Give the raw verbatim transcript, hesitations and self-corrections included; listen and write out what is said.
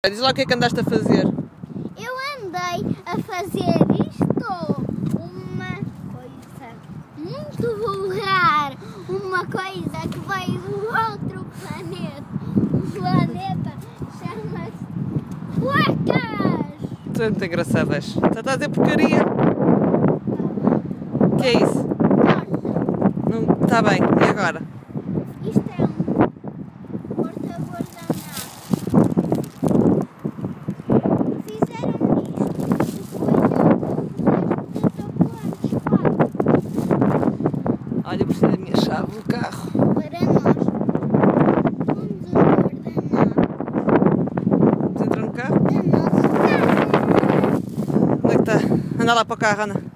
Diz lá o que é que andaste a fazer. Eu andei a fazer isto, uma coisa muito vulgar, uma coisa que veio do outro planeta. O planeta chama-se Placas! Tu é muito engraçadas. Já estás a dizer porcaria? O que é isso? Não, está bem, e agora? Isto é um porta-guardanapo. Fizeram isto, depois eu pus Olha, eu preciso da minha chave do carro. para nós. Vamos ao guardanapo Vamos entrar no carro? da nossa casa. Onde é que está? Anda lá para o carro, Ana.